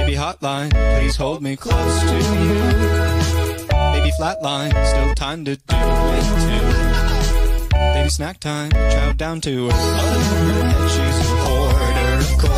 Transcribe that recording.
Baby hotline, please hold me close to you. Baby flatline, still time to do it too. Baby snack time, chow down to her mother, and she's a hoarder of course.